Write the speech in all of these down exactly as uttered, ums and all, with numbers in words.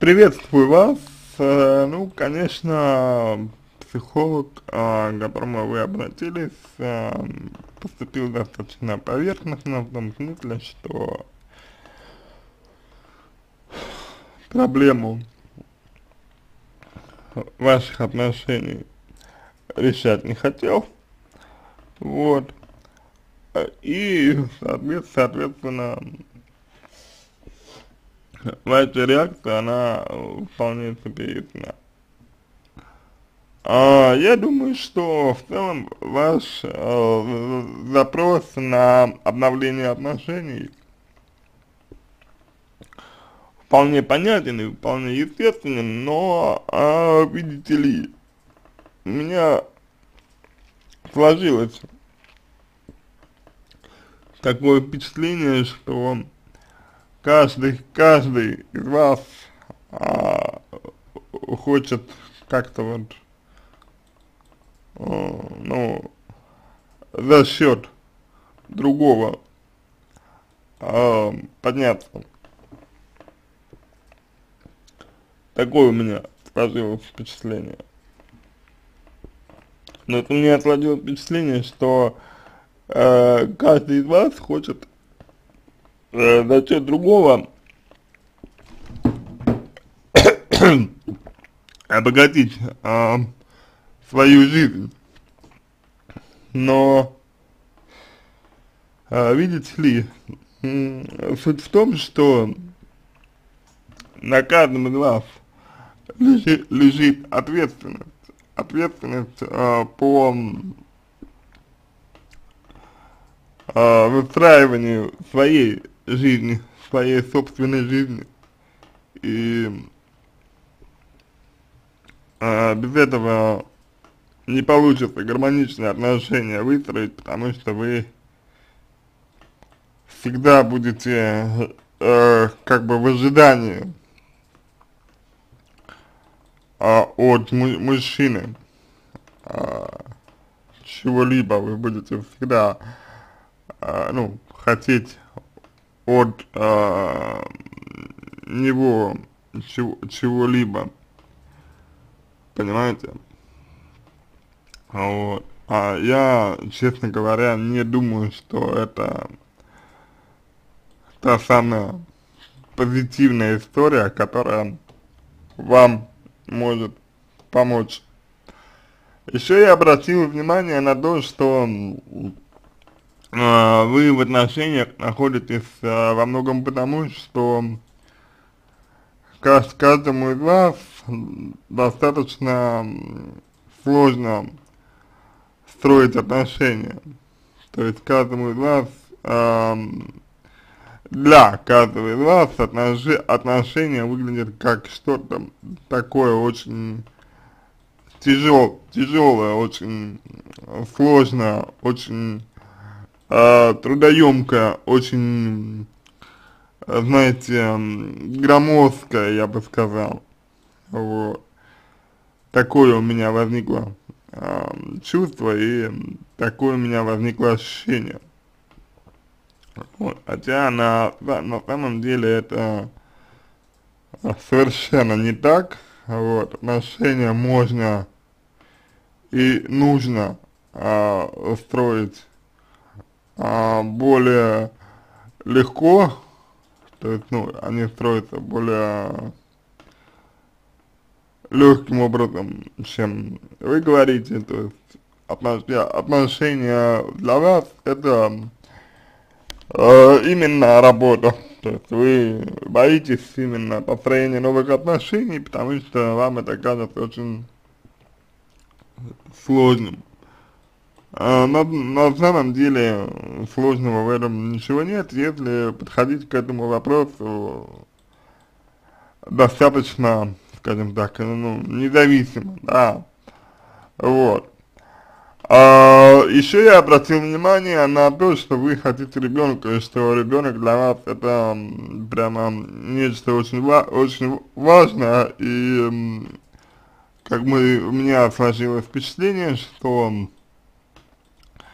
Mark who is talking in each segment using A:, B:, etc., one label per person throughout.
A: Приветствую вас. Э, Ну, конечно, психолог, а, к которому вы обратились, а, поступил достаточно поверхностно, в том смысле, что проблему ваших отношений решать не хотел, вот, э, и, соответ- соответственно, ваша реакция, она э, вполне себе ясна. А, я думаю, что в целом ваш э, запрос на обновление отношений вполне понятен и вполне естественен, но, а, видите ли, у меня сложилось такое впечатление, что каждый, каждый из вас а, хочет как-то вот, э, ну, за счет другого э, подняться. Такое у меня сложилось впечатление. Но это у меня сложилось впечатление, что э, каждый из вас хочет э, за счет другого обогатить э, свою жизнь. Но, э, видите ли, м, суть в том, что на каждом из вас лежит, лежит ответственность. Ответственность э, по э, выстраиванию своей жизни, своей собственной жизни. И э, без этого не получится гармоничные отношения выстроить, потому что вы всегда будете э, как бы в ожидании э, от му мужчины э, чего-либо, вы будете всегда э, ну, хотеть от э, него чего- чего-либо, понимаете? Вот. А я, честно говоря, не думаю, что это та самая позитивная история, которая вам может помочь. Еще я обратил внимание на то, что э, вы в отношениях находитесь э, во многом потому, что кажд- каждому из вас достаточно сложно строить отношения. То есть каждому из вас, эм, для каждого из вас отноши отношения выглядят как что-то такое очень тяжел, тяжелое, очень сложное, очень э, трудоемкое, очень, э, знаете, м, громоздкое, я бы сказал. Вот. Такое у меня возникло э, чувство и такое у меня возникло ощущение. Вот. Хотя на, да, на самом деле это э, совершенно не так. Вот. Отношения можно и нужно э, строить э, более легко, то есть, ну, они строятся более легким образом, чем вы говорите, то есть отношения, отношения для вас это э, именно работа, то есть вы боитесь именно построения новых отношений, потому что вам это кажется очень сложным. А на, на самом деле сложного в этом ничего нет, если подходить к этому вопросу достаточно, скажем так, ну, независимо, да, вот. А, еще я обратил внимание на то, что вы хотите ребенка, и что ребенок для вас это м, прямо нечто очень, ва очень важное, и м, как бы у меня сложилось впечатление, что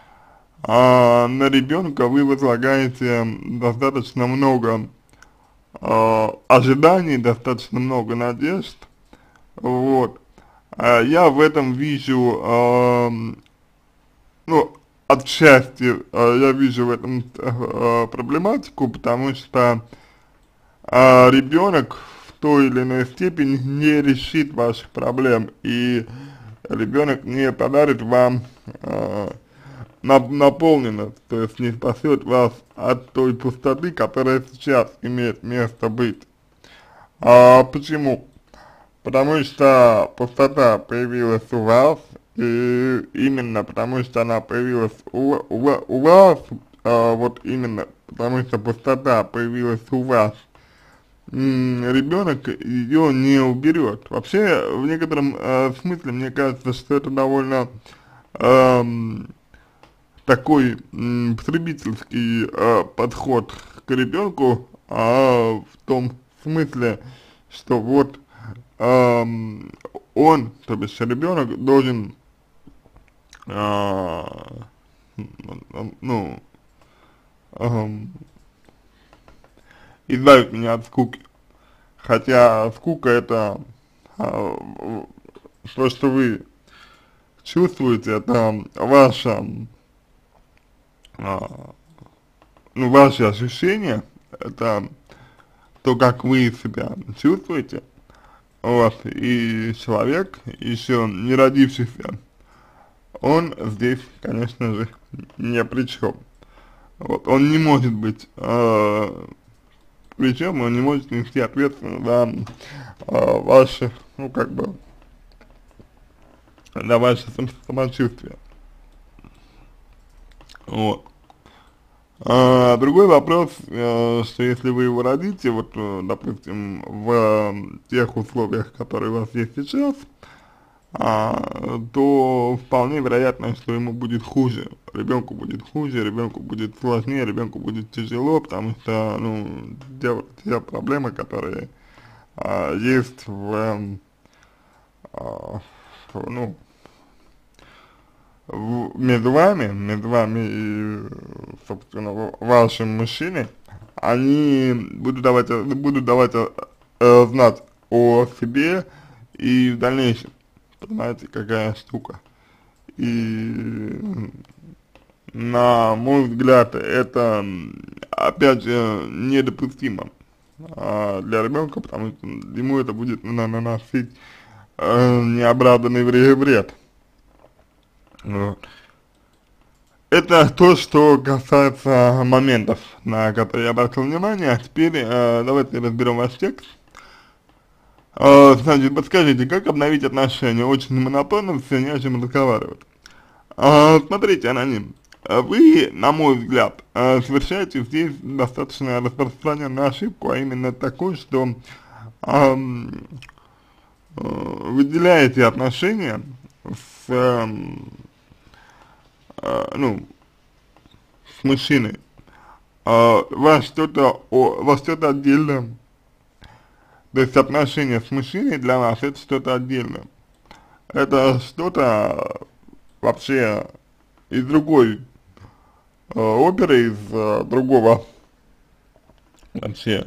A: а, на ребенка вы возлагаете достаточно много э, ожиданий, достаточно много надежд, вот. Э, я в этом вижу, э, ну, отчасти э, я вижу в этом э, проблематику, потому что э, ребенок в той или иной степени не решит ваших проблем, и ребенок не подарит вам э, нап наполненность, то есть не спасет вас от той пустоты, которая сейчас имеет место быть. А почему? Потому что пустота появилась у вас, и именно потому что она появилась у, у, у вас, а, вот именно потому что пустота появилась у вас, ребенок ее не уберет. Вообще, в некотором э, смысле, мне кажется, что это довольно эм, такой м, потребительский э, подход к ребенку, а в том смысле, что вот эм, он, то бишь ребенок, должен, э, ну, эм, избавить меня от скуки. Хотя скука это э, то, что вы чувствуете, это ваша, э, ну, ваши ощущения, это то, как вы себя чувствуете, вот, и человек, еще не родившийся, он здесь, конечно же, ни при чем. Вот, он не может быть, э, причем он не может нести ответственность за э, ваше, ну, как бы, за ваше сам самочувствие. Вот. А, другой вопрос, э, что если вы его родите, вот, э, допустим, в э, тех условиях, которые у вас есть сейчас, а, то вполне вероятно, что ему будет хуже, ребенку будет хуже, ребенку будет сложнее, ребенку будет тяжело, потому что, ну, те, те проблемы, которые а, есть в, эм, а, в, ну, в, между вами, между вами и, собственно, вашим мужчиной, они будут давать, будут давать э, знать о себе и в дальнейшем. Понимаете, какая штука. И, на мой взгляд, это, опять же, недопустимо а, для ребенка, потому что ему это будет наносить э, неоправданный вред. Вот. Это то, что касается моментов, на которые я обратил внимание. А теперь э, давайте разберем ваш текст. Э, значит, подскажите, как обновить отношения? Очень монотонно, все не о чем разговаривать. Э, смотрите, аноним. Э, Вы, на мой взгляд, э, совершаете здесь достаточно распространенную ошибку, а именно такую, что э, э, выделяете отношения с, э, э, ну, с мужчиной, а, во что-то, о, во что-то отдельное. То есть отношения с мужчиной для вас это что-то отдельное. Это что-то вообще из другой э, оперы, из э, другого вообще,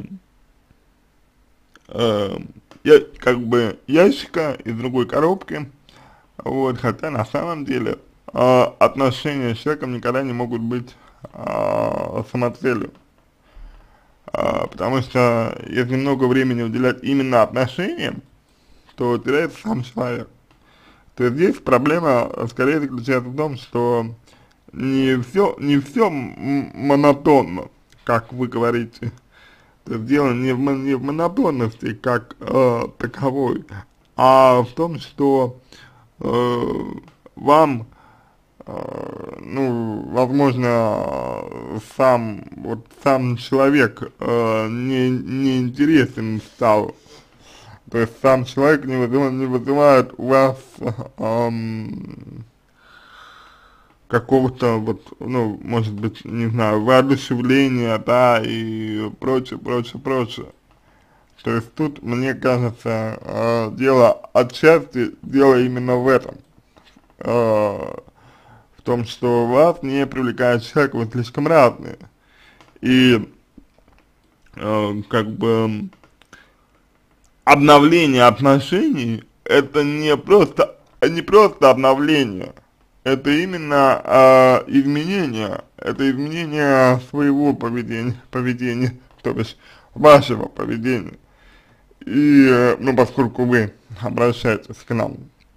A: э, я, как бы ящика, из другой коробки. Вот, хотя на самом деле э, отношения с человеком никогда не могут быть э, самоцелью. А, потому что если много времени уделять именно отношениям, то теряется сам человек. То есть здесь проблема скорее заключается в том, что не все, не все монотонно, как вы говорите. То есть дело не в, не в монотонности как э, таковой, а в том, что э, вам, э, ну, возможно, сам, вот сам человек э, не, не интересен стал. То есть сам человек не вызывает, не вызывает у вас эм, какого-то вот, ну, может быть, не знаю, воодушевления, да, и прочее, прочее, прочее. То есть тут, мне кажется, э, дело отчасти, дело именно в этом. Э, в том, что вас не привлекает человек, вы слишком разные. И э, как бы обновление отношений это не просто, не просто обновление, это именно э, изменение, это изменение своего поведения, поведения, то бишь вашего поведения. И, э, ну, поскольку вы обращаетесь к нам,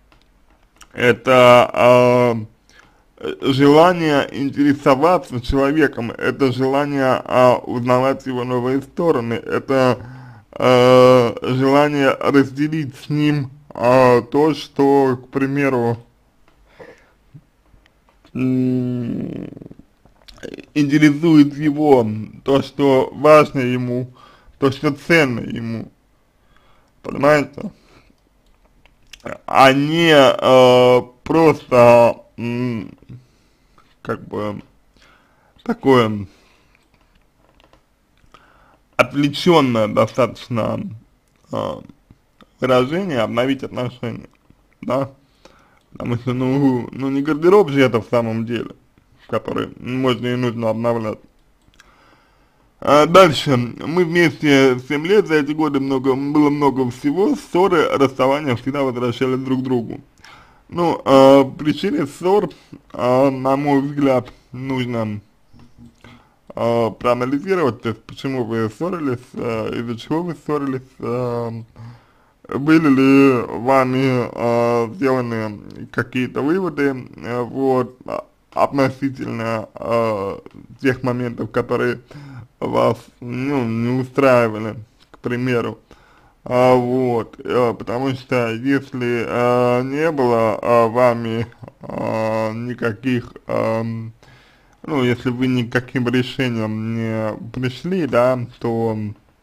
A: это э, желание интересоваться человеком, это желание э, узнавать его новые стороны, это э, желание разделить с ним э, то, что, к примеру, м, интересует его, то, что важно ему, то, что ценно ему, понимаете? А не э, просто, м, как бы, такое отвлеченное достаточно э, выражение обновить отношения, да, потому что, ну, ну не гардероб же это в самом деле, который можно и нужно обновлять. А дальше, мы вместе семь лет, за эти годы много, было много всего, ссоры, расставания всегда возвращались друг к другу. Ну, э, причины ссор, э, на мой взгляд, нужно э, проанализировать, то есть почему вы ссорились, э, из-за чего вы ссорились, э, были ли вами э, сделаны какие-то выводы, э, вот, а- относительно э, тех моментов, которые вас, ну, не устраивали, к примеру. А, вот, э, потому что если э, не было э, вами э, никаких, эм, ну, если вы никаким решением не пришли, да, то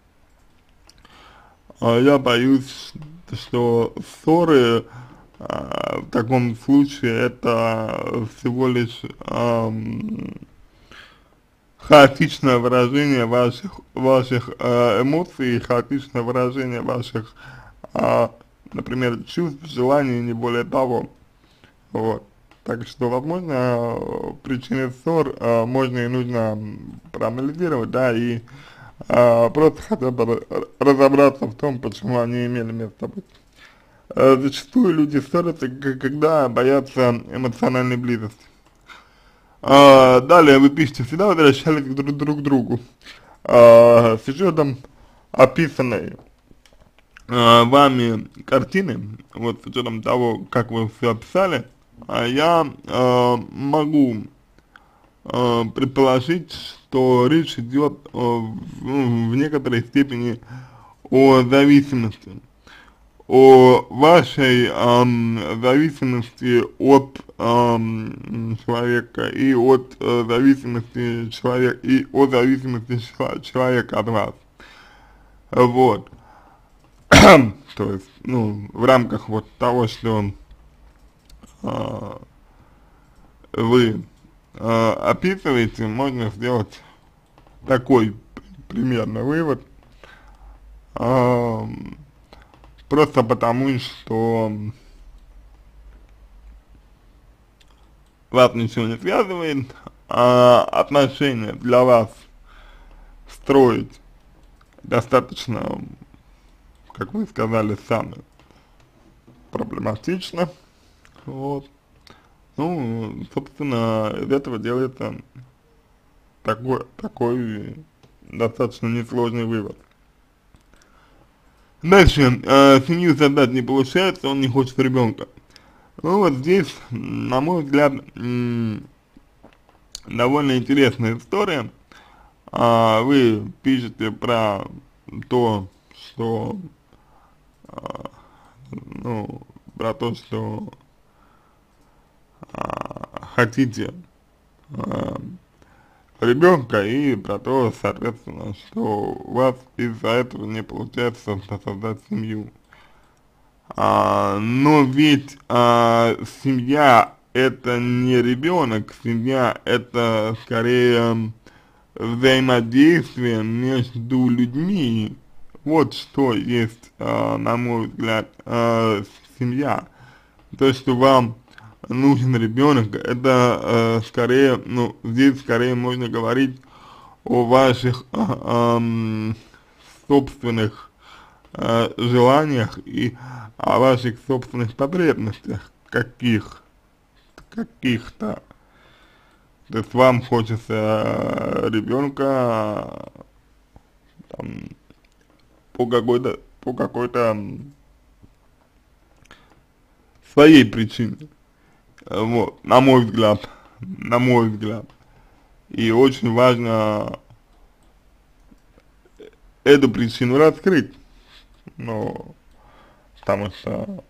A: э, я боюсь, что ссоры э, в таком случае это всего лишь эм, хаотичное выражение ваших, ваших э, эмоций, хаотичное выражение ваших, э, например, чувств, желаний, не более того. Вот. Так что, возможно, э, причины ссор э, можно и нужно проанализировать, да, и э, просто хотя бы ра- разобраться в том, почему они имели место быть. Э, зачастую люди ссорятся, к- когда боятся эмоциональной близости. А, далее вы пишете, всегда возвращались друг, друг к другу. А, с учетом описанной а, вами картины, вот с учетом того, как вы все описали, а, я а, могу а, предположить, что речь идет о, в, ну, в некоторой степени о зависимости, о вашей эм, зависимости от эм, человека и от э, зависимости человека и от зависимости чела- человека от вас. Вот. То есть, ну, в рамках вот того, что э, вы э, описываете, можно сделать такой примерно вывод. Эм, просто потому, что вас ничего не связывает, а отношения для вас строить достаточно, как вы сказали сами, проблематично. Вот. Ну, собственно, из этого делается такой, такой достаточно несложный вывод. Дальше, э, семью создать не получается, он не хочет ребенка. Ну вот здесь, на мой взгляд, довольно интересная история. А, вы пишете про то, что, а, ну, про то, что а, хотите а, ребенка и про то, соответственно, что у вас из-за этого не получается создать семью. А, но ведь а, семья это не ребенок, семья это скорее взаимодействие между людьми. Вот что есть, э, на мой взгляд, э, семья. То, что вам нужен ребенок, это э, скорее, ну, здесь скорее можно говорить о ваших э, эм, собственных э, желаниях и о ваших собственных потребностях каких, каких-то. То есть вам хочется ребенка там, по какой-то по какой-то своей причине, вот, на мой взгляд, на мой взгляд. И очень важно эту причину раскрыть, ну, потому что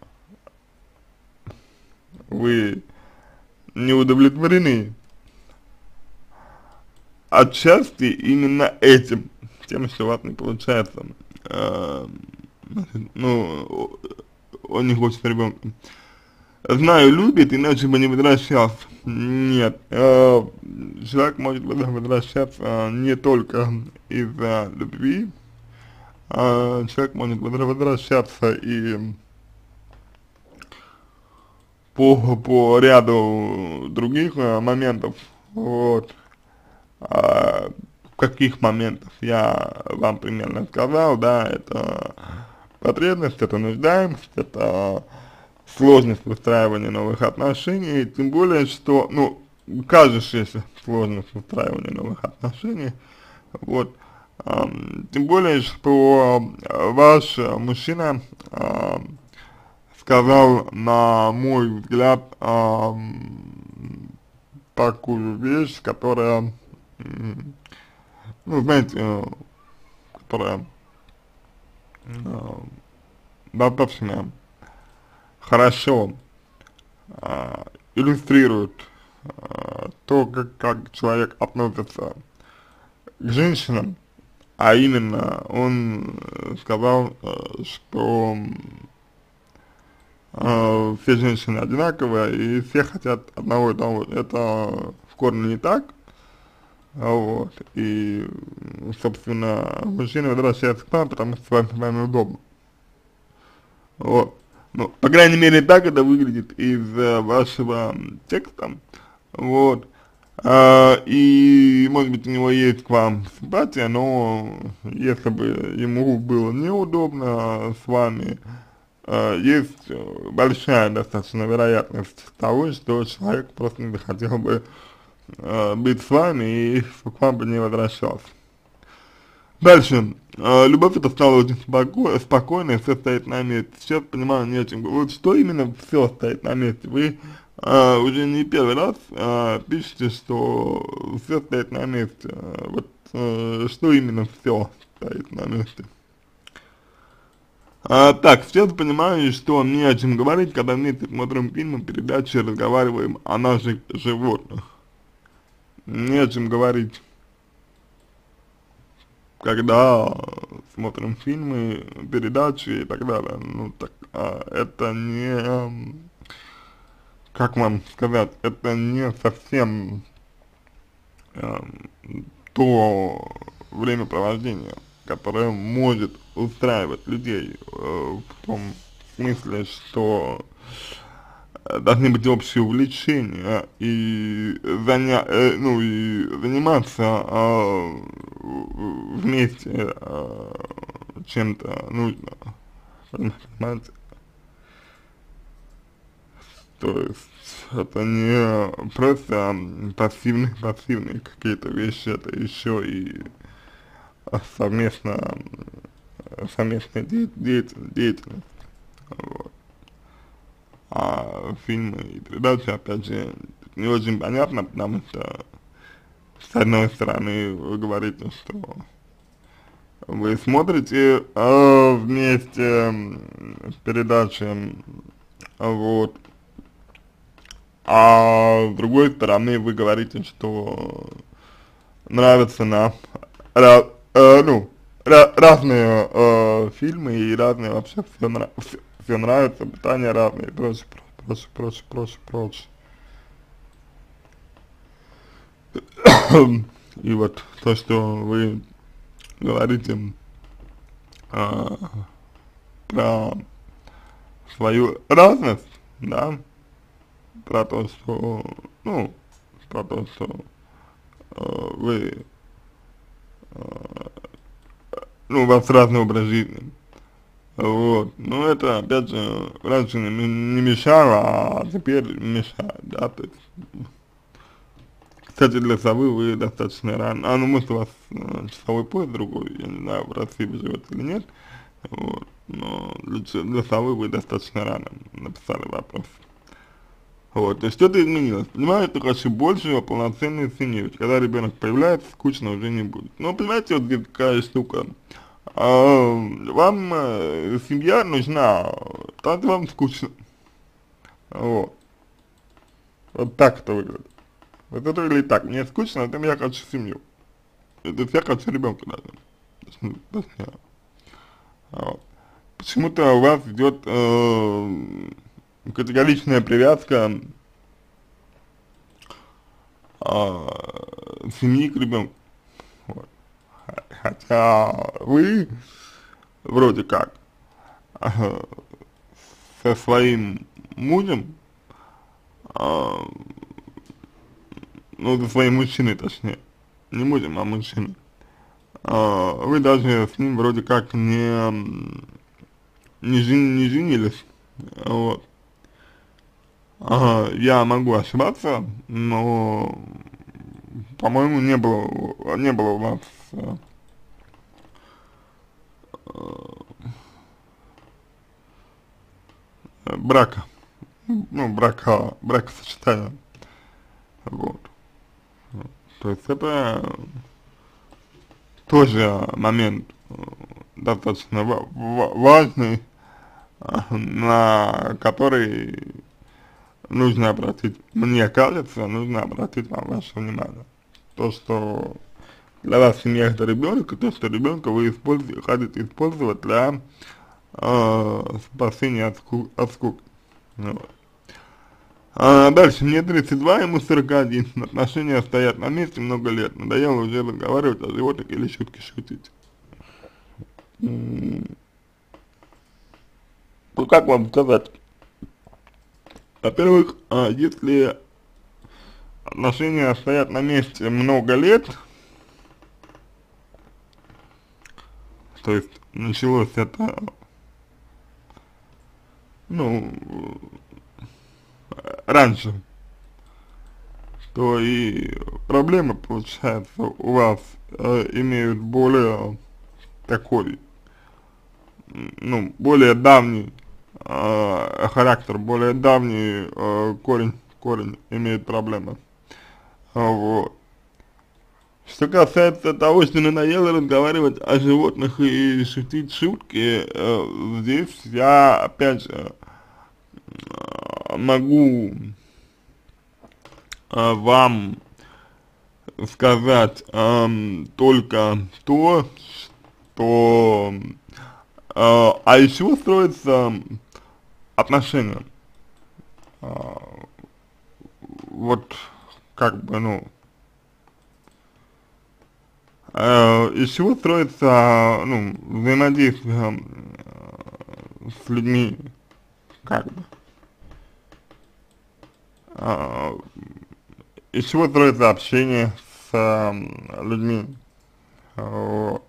A: вы не удовлетворены отчасти именно этим, тем, что у вас не получается, э, ну, он не хочет ребенка. Знаю, любит, иначе бы не возвращался. Нет, э, человек может возвращаться не только из-за любви, а человек может возвращаться и по, по ряду других э, моментов, вот. А, каких моментов я вам примерно сказал, да, это потребность, это нуждаемость, это сложность выстраивания новых отношений, тем более, что, ну, кажущаяся сложность выстраивания новых отношений, вот, эм, тем более, что ваш мужчина э, сказал, на мой взгляд, эм, такую вещь, которая, м, ну, знаете, э, которая э, достаточно хорошо э, иллюстрирует э, то, как, как человек относится к женщинам, а именно он э, сказал, э, что э, все женщины одинаковые и все хотят одного и того. Это в корне не так. Вот, и, собственно, мужчина возвращается к вам, потому что с вами, с вами удобно. Вот. Ну, по крайней мере, так это выглядит из э, вашего текста. Вот. А, и, может быть, у него есть к вам симпатия, но если бы ему было неудобно с вами, а, есть большая достаточно вероятность того, что человек просто не захотел бы а, быть с вами и к вам бы не возвращался. Дальше. Э, любовь это стало очень споко спокойно, все стоит на месте. Сейчас понимаю, не о чем говорить. Что именно все стоит на месте? Вы э, уже не первый раз э, пишете, что все стоит на месте. Э, вот э, что именно все стоит на месте? А, так, сейчас понимаю, что не о чем говорить, когда вместе смотрим фильмы, передачи, разговариваем о наших животных. Не о чем говорить, когда смотрим фильмы, передачи и так далее. Ну так, а, это не, как вам сказать, это не совсем э, то времяпровождение, которое может устраивать людей, э, в том смысле, что должны быть общие увлечения и заня э, ну и заниматься э, вместе э, чем-то нужно, понимаете? То есть это не просто пассивные пассивные какие-то вещи, это еще и совместно совместная де деятельность, деятельность. Вот. А фильмы и передачи, опять же, не очень понятно, потому что, с одной стороны, вы говорите, что вы смотрите э, вместе передачи, вот, а с другой стороны, вы говорите, что нравятся нам, ра, э, ну, ра, разные э, фильмы и разные вообще все, нрав, все, все нравится, питание разное и прочее, прочее, прочее, прочее, прочее. И вот то, что вы говорите а, про свою разность, да, про то, что, ну, про то, что э, вы ну, у вас разный образ жизни. Вот, но это, опять же, раньше не, не мешало, а теперь мешает, да, то есть, кстати, для совы вы достаточно рано, а, ну, может, у вас э, часовой пояс другой, я не знаю, в России вы живете или нет, вот, но для, ч- для совы вы достаточно рано написали вопрос. Вот, то есть что-то изменилось, понимаете, хочу больше полноценной семьи, ведь когда ребенок появляется, скучно уже не будет. Но, понимаете, вот здесь такая штука, а, вам э, семья нужна, так вам скучно, вот, вот так это выглядит. Вот это выглядит так, мне скучно, поэтому я хочу семью, это я хочу ребенка даже, точнее, точнее, вот. Почему-то у вас идет э, категоричная привязка э, семьи к ребенку, вот. Хотя вы вроде как э, со своим мужем, э, ну, со своим мужчиной точнее, не мужем, а мужчиной, э, вы даже с ним вроде как не, не, жен, не женились, вот. Ага, я могу ошибаться, но, по-моему, не было, не было у вас э, э, брака, ну, брака, бракосочетания, вот. То есть это тоже момент э, достаточно ва ва важный, э, на который нужно обратить, мне кажется, нужно обратить вам ваше внимание. То, что для вас семья это ребенок, и то, что ребенка вы используете, хотите использовать для э, спасения от, ску от скуки. Ну вот. А дальше, мне тридцать два, ему сорок один, отношения стоят на месте много лет, надоело уже разговаривать о животных или шутки шутить. М, Ну как вам сказать? Во-первых, а, если отношения стоят на месте много лет, то есть началось это, ну, раньше, то и проблемы, получается, у вас э, имеют более такой, м, ну, более давний э, характер, более давний э, корень, корень имеет проблемы. А, вот. Что касается того, что надоело разговаривать о животных и шутить шутки, э, здесь я, опять же, э, могу э, вам сказать эм, только то, что э, а из чего строятся отношения. Э, вот как бы, ну, э, из чего строится, ну, взаимодействие э, с людьми, как бы. Э, из чего строится общение с э, людьми. Вот.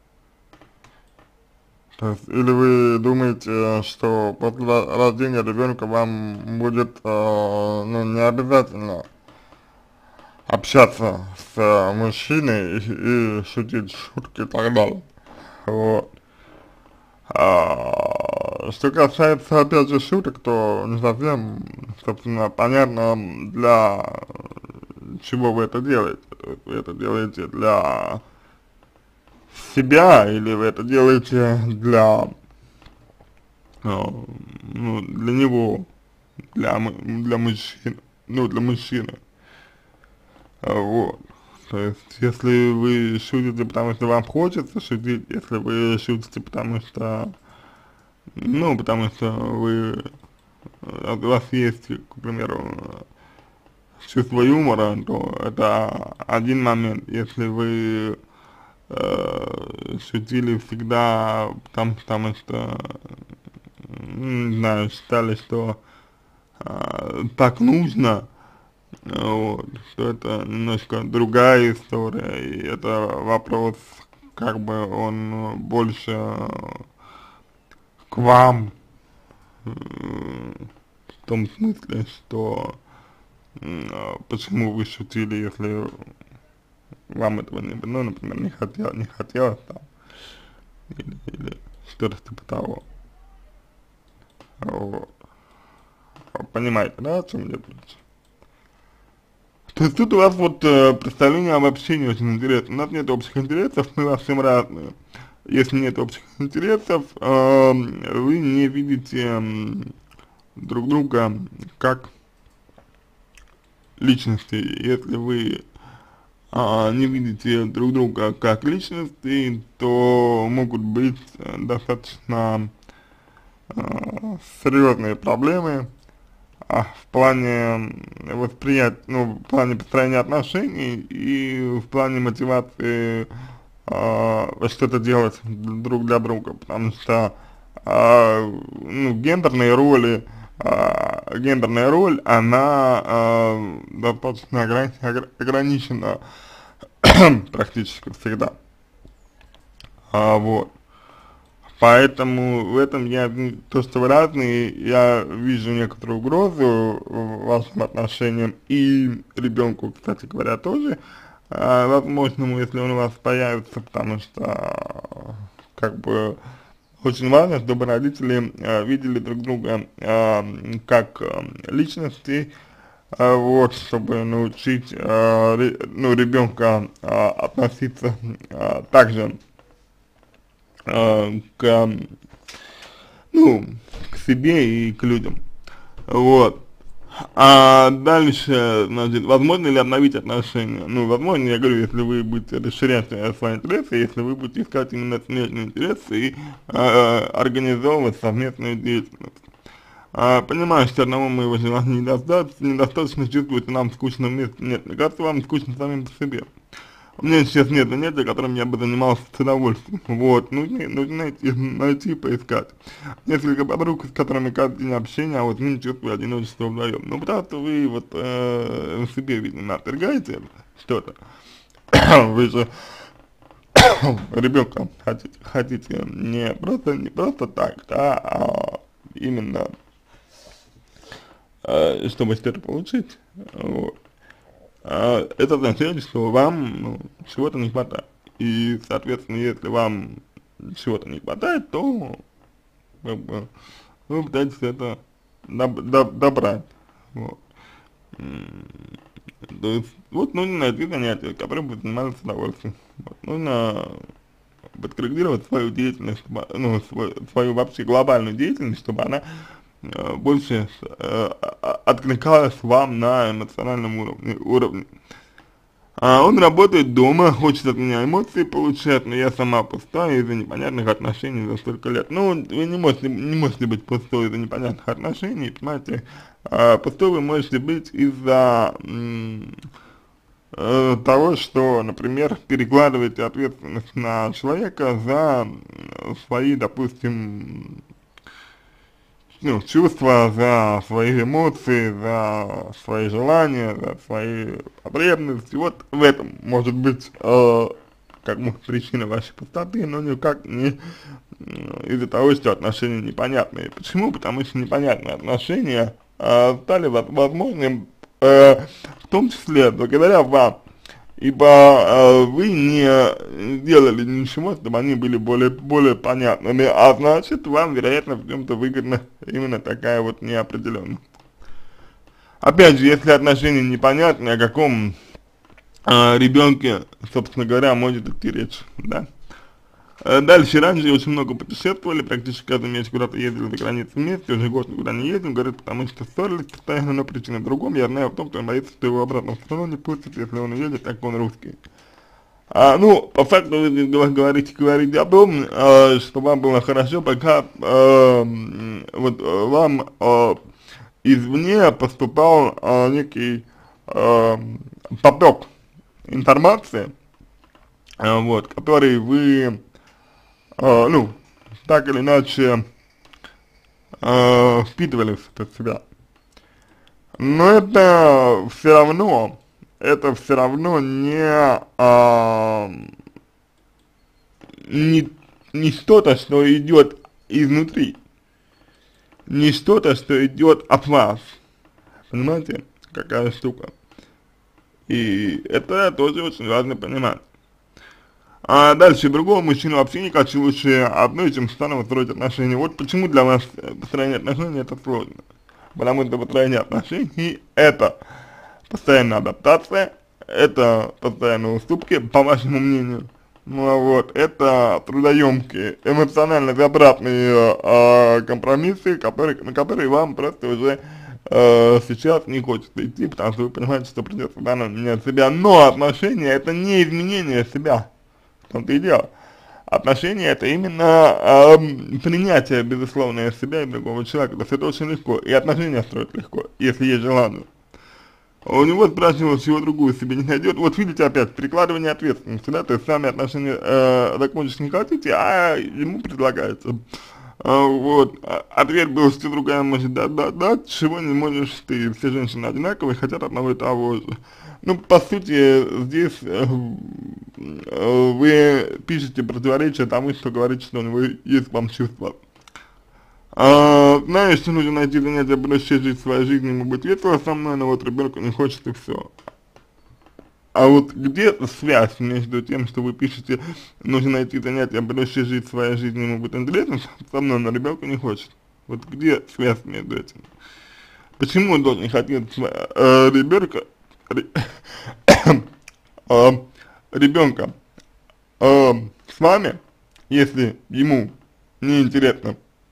A: То есть, или вы думаете, что после ро- рождения ребенка вам будет, э, ну, не обязательно общаться с э, мужчиной и, и шутить шутки и так далее. Вот. А, что касается, опять же, шуток, то не совсем, собственно, понятно, для чего вы это делаете. То есть вы это делаете для себя или вы это делаете для, э, ну, для него, для, му- для мужчин, ну, для мужчины, А, вот. То есть, если вы шутите, потому что вам хочется шутить, если вы шутите, потому что, ну, потому что вы, э, у вас есть, к примеру, чувство юмора, то это один момент. Если вы э, шутили всегда, там, потому что, м, не знаю, считали, что э, так нужно, вот, что это немножко другая история, и это вопрос, как бы он больше к вам, э, в том смысле, что м, а, почему вы шутили, если вам этого не, ну, например, не хотел, не хотелось там, или, или что-то типа того, вот. Понимаете, да, о чем идет речь? То есть тут у вас вот э, представление об общении очень интересно. У нас нет общих интересов, мы во всем разные. Если нет общих интересов, э, вы не видите м, друг друга как личности. Если вы а, не видите друг друга как личности, то могут быть э, достаточно э, серьезные проблемы а, в плане восприятия, ну, в плане построения отношений и в плане мотивации а, что-то делать друг для друга, потому что а, ну, гендерные роли, а, гендерная роль, она а, достаточно ограни огр ограничена практически всегда, а, вот. Поэтому в этом я, то, что вы разные, я вижу некоторую угрозу вашим отношениям и ребенку, кстати говоря, тоже, а, возможному, если он у вас появится, потому что, как бы, очень важно, чтобы родители а, видели друг друга а, как а, личности, а, вот, чтобы научить, а, ре, ну, ребенка а, относиться а, также а, к, ну, к себе и к людям, вот. А дальше, значит, возможно ли обновить отношения? Ну, возможно, я говорю, если вы будете расширять э, свои интересы, если вы будете искать именно смежные интересы и э, организовывать совместную деятельность. А, понимаю, что одного моего желания недостаточно, недостаточно чувствуете, нам скучно вместе. Нет, мне кажется, вам скучно самим по себе. У меня сейчас нет занятия, которым я бы занимался с удовольствием. Вот, нужно, нужно найти, найти, поискать. Несколько подруг, с которыми каждый день общения, а вот не чувствую одиночество вдвоем. Ну, потому что вы вот э, в себе, видимо, отвергаете что-то. Вы же ребенка хотите, хотите не просто, не просто так, да, а именно, э, чтобы что-то получить. Вот. А, это означает, что вам ну, чего-то не хватает. И, соответственно, если вам чего-то не хватает, то как бы, вы пытаетесь это доб доб добрать. Вот. М, То есть, вот нужно найти занятие, которым будет заниматься с удовольствием. Вот. Нужно подкорректировать свою деятельность, чтобы, ну, свой, свою вообще глобальную деятельность, чтобы она э, больше э, а- откликалась вам на эмоциональном уровне. уровне. А он работает дома, хочет от меня эмоции получать, но я сама пустая из-за непонятных отношений за столько лет. Ну, вы не можете, не можете быть пустой из-за непонятных отношений, понимаете? А, пустой вы можете быть из-за э, того, что, например, перекладываете ответственность на человека за м, свои, допустим, ну, чувства, за свои эмоции, за свои желания, за свои потребности. Вот в этом может быть э, как бы причина вашей пустоты, но никак не э, из-за того, что отношения непонятные. Почему? Потому что непонятные отношения э, стали возможным э, в том числе благодаря вам. Ибо э, вы не делали ничего, чтобы они были более, более понятными, а значит, вам, вероятно, в чем-то выгодна именно такая вот неопределенность. Опять же, если отношения непонятны, о каком э, ребенке, собственно говоря, может идти речь, да. Э, Дальше, раньше очень много путешествовали, практически каждый месяц куда-то ездили за границу вместе, уже год никуда не ездим, говорит, потому что ссорились постоянно, но причина в другом, я знаю в том, что он боится, что его обратно в страну не пустят, если он уедет, так как он русский. А, ну, по факту вы гов- говорите, говорите о том, э, что вам было хорошо, пока э, м, вот э, вам э, извне поступал э, некий э, поток информации, э, вот, который вы, э, ну, так или иначе э, впитывали в себя. Но это все равно, это все равно не, а, не, не что-то, что идет изнутри, не что-то, что идет от вас, понимаете, какая штука. И это тоже очень важно понимать. А дальше другого мужчину вообще никак лучше одной, чем стану строить отношения. Вот почему для вас построение отношений это сложно. Потому что построение отношений это постоянная адаптация, это постоянные уступки, по вашему мнению. Ну а вот, это трудоемкие, эмоционально затратные э, компромиссы, которые, на которые вам просто уже э, сейчас не хочется идти, потому что вы понимаете, что придется заново менять себя. Но отношения это не изменение себя, в том-то и дело. Отношения это именно э, принятие безусловное себя и другого человека. То есть это очень легко, и отношения строить легко, если есть желание. У него спрашивал, чего другую себе не найдет. Вот видите опять, перекладывание ответственности, да, то есть сами отношения э, закончить не хотите, а ему предлагается. А, вот, а, ответ был, что другая может дать, да, да, чего не можешь ты. Все женщины одинаковые, хотят одного и того же. Ну, по сути, здесь э, э, вы пишете противоречие тому, что говорите, что у него есть к вам чувства. А, знаешь, что нужно найти занятие, проще жить своей жизнью, ему быть весело со мной, но вот ребенку не хочет и все. А вот где связь между тем, что вы пишете, нужно найти занятие, проще жить своей жизнью, ему быть интересно со мной, но ребенку не хочет? Вот где связь между этим? Почему он должен хотеть э, ребенка, э, ребенка э, с вами, если ему не интересно?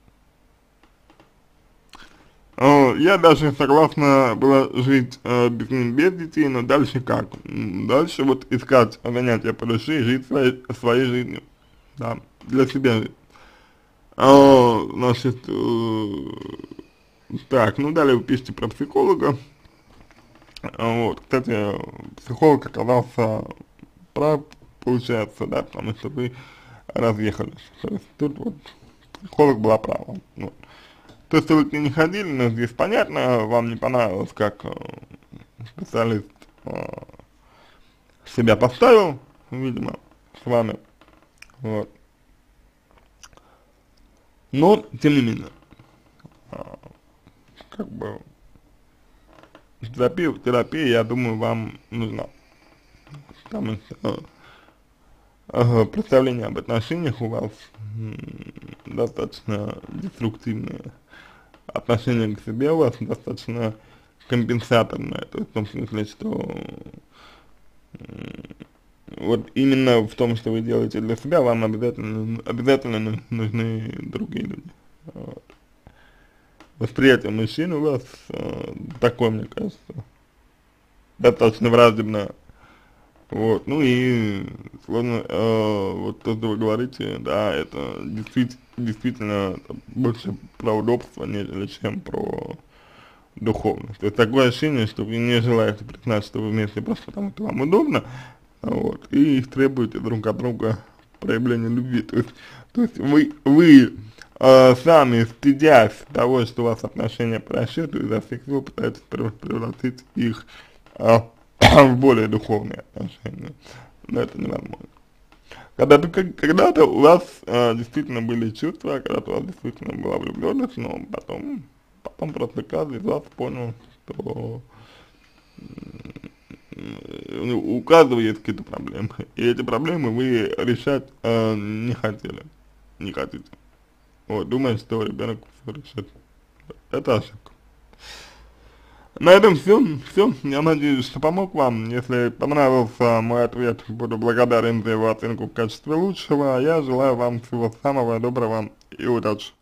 A: Uh, я даже согласна была жить uh, без, без детей, но дальше как? Дальше вот искать занятия по душе и жить своей, своей жизнью, да, для себя жить. Uh, значит, uh, так, ну далее вы пишете про психолога. Uh, вот, кстати, психолог оказался прав, получается, да, потому что вы разъехались. То есть тут вот психолог была права. Вот. То, что вы к ней не ходили, но здесь понятно, вам не понравилось, как э, специалист э, себя поставил, видимо, с вами, вот. Но, тем не менее, э, как бы, терапия, терапия, я думаю, вам нужна, потому что э, представление об отношениях у вас э, достаточно деструктивное. Отношение к себе у вас достаточно компенсаторное, то есть в том смысле, что вот именно в том, что вы делаете для себя, вам обязательно, обязательно нужны другие люди. Вот. Восприятие мужчин у вас э, такое, мне кажется, достаточно враждебное. Вот, ну и сложно, э, вот то, что вы говорите, да, это действительно, действительно больше про удобство, нежели чем про духовность. То есть такое ощущение, что вы не желаете признать, что вы вместе просто потому, что вам удобно, вот, и требуете друг от друга проявления любви. То есть, то есть вы, вы э, сами, стыдясь того, что у вас отношения по расчету, изо всех сил пытаетесь превратить их э, в более духовные отношения, но это невозможно. Когда-то когда у вас э, действительно были чувства, когда-то у вас действительно была влюбленность, но потом, потом просто каждый из вас понял, что э, у каждого есть какие-то проблемы, и эти проблемы вы решать э, не хотели, не хотите. Вот, думаете, что ребенок все решит. Это ошибка. На этом все, все, я надеюсь, что помог вам. Если понравился мой ответ, буду благодарен за его оценку в качестве лучшего. Я желаю вам всего самого доброго и удачи.